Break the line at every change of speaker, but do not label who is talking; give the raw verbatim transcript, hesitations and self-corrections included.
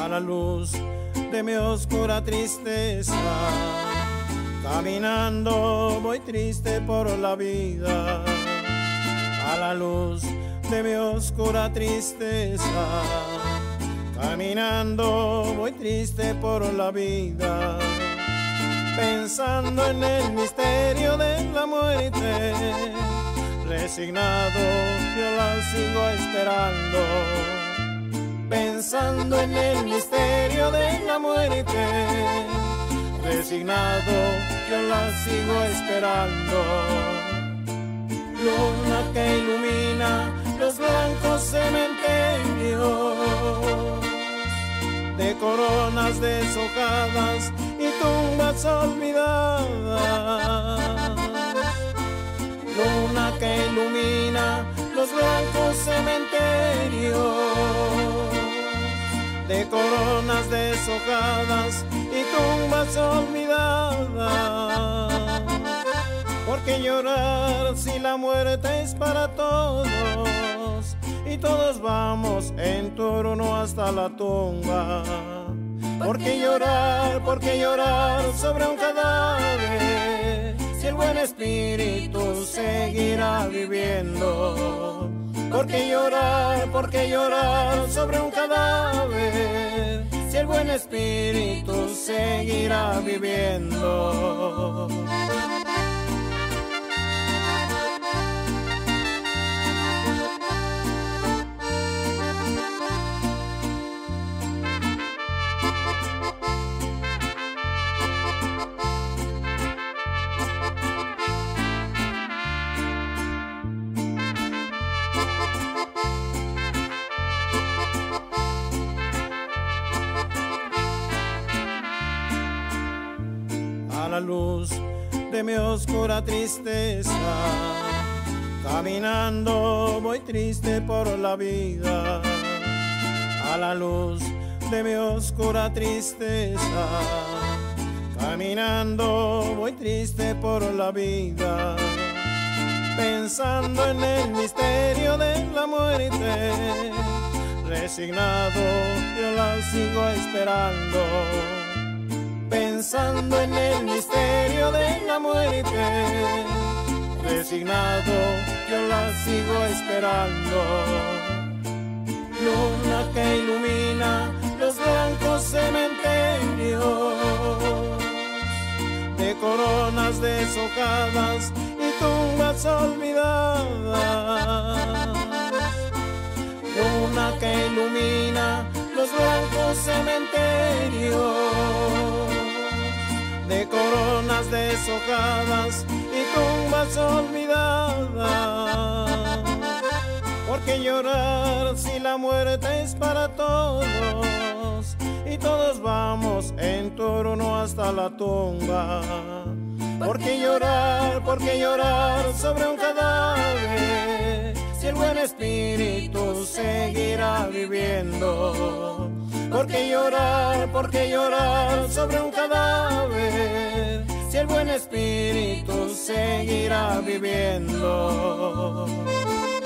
la luz de mi oscura tristeza. Caminando voy triste por la vida, a la luz de mi oscura tristeza. Caminando voy triste por la vida, pensando en el misterio de la muerte. Resignado yo la sigo esperando, pensando en el misterio de la muerte. Resignado yo la sigo esperando. Luna que ilumina los blancos cementerios, de coronas deshojadas y tumbas olvidadas. Luna que ilumina los blancos cementerios, de coronas deshojadas y tumbas olvidadas. ¿Por qué llorar si la muerte es para todos y todos vamos en torno hasta la tumba? ¿Por qué llorar, por qué llorar sobre un cadáver si el buen espíritu seguirá viviendo? ¿Por qué llorar, por qué llorar sobre un cadáver si el buen espíritu seguirá viviendo? A la luz de mi oscura tristeza, caminando voy triste por la vida. A la luz de mi oscura tristeza, caminando voy triste por la vida, pensando en el misterio de la muerte. Resignado yo la sigo esperando, pensando en el misterio de la muerte. Resignado yo la sigo esperando. Luna que ilumina los blancos cementerios, de coronas deshojadas y tumbas olvidadas. Luna que ilumina los blancos cementerios, de coronas deshojadas y tumbas olvidadas. ¿Por qué llorar si la muerte es para todos y todos vamos en torno hasta la tumba? ¿Por qué llorar, por qué llorar sobre un cadáver si el buen espíritu seguirá viviendo? ¿Por qué llorar, por qué llorar sobre un cadáver si el buen espíritu seguirá viviendo?